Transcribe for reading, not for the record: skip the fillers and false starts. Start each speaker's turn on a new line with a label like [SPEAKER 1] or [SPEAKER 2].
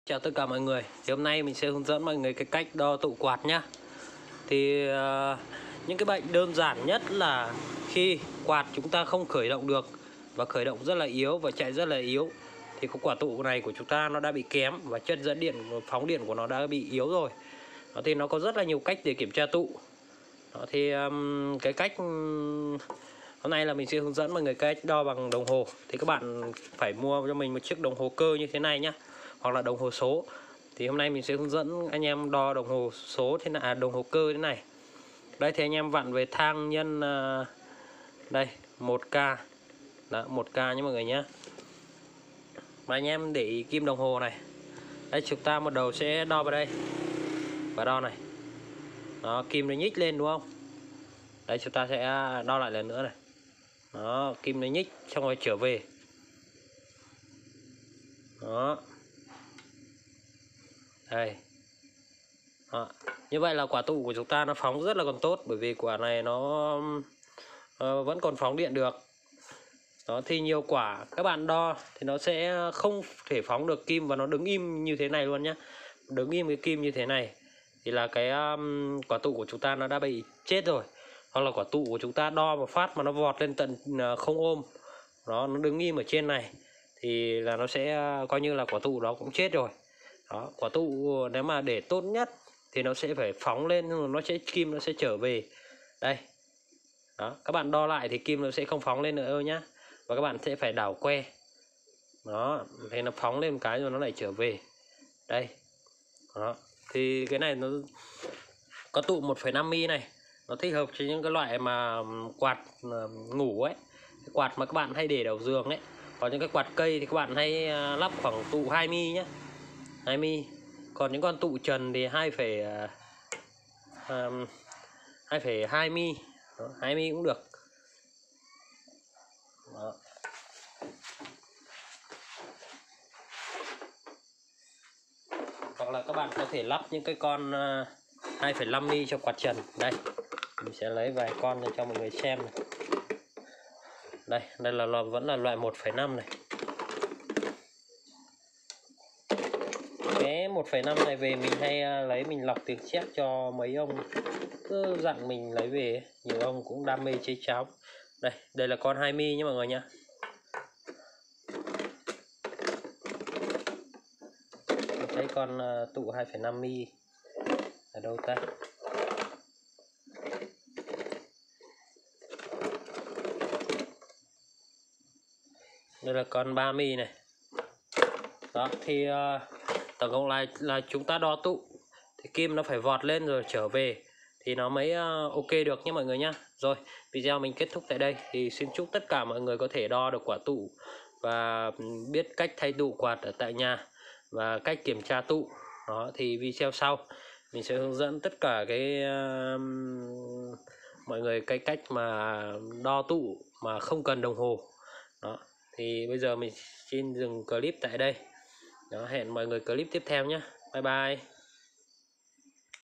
[SPEAKER 1] Chào tất cả mọi người. Thì hôm nay mình sẽ hướng dẫn mọi người cái cách đo tụ quạt nhá. Thì những cái bệnh đơn giản nhất là khi quạt chúng ta không khởi động được và khởi động rất là yếu và chạy rất là yếu thì cái quả tụ này của chúng ta nó đã bị kém và chất dẫn điện, phóng điện của nó đã bị yếu rồi. Đó, thì nó có rất là nhiều cách để kiểm tra tụ. Đó, thì cái cách hôm nay là mình sẽ hướng dẫn mọi người cách đo bằng đồng hồ. Thì các bạn phải mua cho mình một chiếc đồng hồ cơ như thế này nhá, hoặc là đồng hồ số. Thì hôm nay mình sẽ hướng dẫn anh em đo đồng hồ số thế này, đồng hồ cơ thế này. Đây thì anh em vặn về thang nhân đây 1K. Đó, 1K nhé mọi người nhé. Mà anh em để ý kim đồng hồ này. Đây chúng ta một đầu sẽ đo vào đây và đo này. Đó, kim nó nhích lên đúng không? Đây chúng ta sẽ đo lại lần nữa này. Đó, kim nó nhích xong rồi trở về. Đó. Đây. Đó. Như vậy là quả tụ của chúng ta nó phóng rất là còn tốt, bởi vì quả này nó vẫn còn phóng điện được. Đó, thì nhiều quả các bạn đo thì nó sẽ không thể phóng được kim và nó đứng im như thế này luôn nhé. Đứng im cái kim như thế này thì là cái quả tụ của chúng ta nó đã bị chết rồi. Hoặc là quả tụ của chúng ta đo một phát mà nó vọt lên tận 0 ohm. Đó, nó đứng im ở trên này thì là nó sẽ coi như là quả tụ đó cũng chết rồi. Đó, quả tụ nếu mà để tốt nhất thì nó sẽ phải phóng lên, nó sẽ kim nó sẽ trở về đây. Đó, các bạn đo lại thì kim nó sẽ không phóng lên nữa đâu nhá, và các bạn sẽ phải đảo que. Đó, thì nó phóng lên một cái rồi nó lại trở về đây. Đó, thì cái này nó có tụ 1,5 mm này, nó thích hợp cho những cái loại mà quạt ngủ ấy, cái quạt mà các bạn hay để đầu giường ấy. Còn những cái quạt cây thì các bạn hay lắp khoảng tụ 2 mm nhé, 2 mm. Còn những con tụ trần thì 2,2 mm, 2 mm cũng được. Đó. Hoặc là các bạn có thể lắp những cái con 2,5 mm cho quạt trần. Đây, mình sẽ lấy vài con cho mọi người xem này. Đây là vẫn là loại 1,5 này. Cái 1,5 này về mình hay lấy mình lọc tiền chép cho mấy ông cứ dặn mình lấy về, nhiều ông cũng đam mê chế cháo. Đây là con 2 mm nhé mọi người nhá. Thấy con tụ 2,5 mm ở đâu ta? Đây là con 3 mm này. Đó, thì tổng cộng là chúng ta đo tụ thì kim nó phải vọt lên rồi trở về thì nó mới ok được nhé mọi người nhá. Rồi, video mình kết thúc tại đây. Thì xin chúc tất cả mọi người có thể đo được quả tụ và biết cách thay tụ quạt ở tại nhà và cách kiểm tra tụ. Đó, thì video sau mình sẽ hướng dẫn tất cả cái mọi người cái cách mà đo tụ mà không cần đồng hồ. Đó, thì bây giờ mình xin dừng clip tại đây. Đó, hẹn mọi người clip tiếp theo nhé. Bye bye.